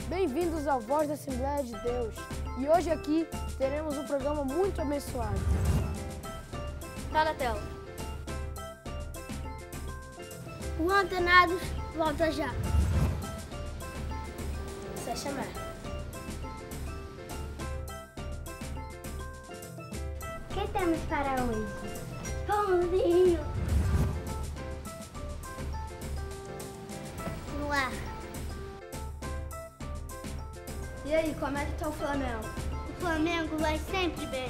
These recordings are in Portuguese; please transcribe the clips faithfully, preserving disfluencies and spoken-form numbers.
Bem-vindos ao Voz da Assembleia de Deus. E hoje aqui teremos um programa muito abençoado. Tá na tela. O Antenados volta já. Só chamar. O que temos para hoje? Pãozinho. No ar. E aí, como é que tá o Flamengo? O Flamengo vai sempre bem.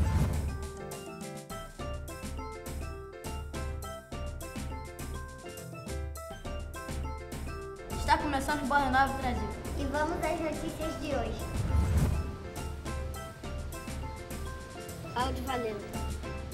Está começando o Bola Nova Brasil. E vamos às notícias de hoje. Áudio valendo.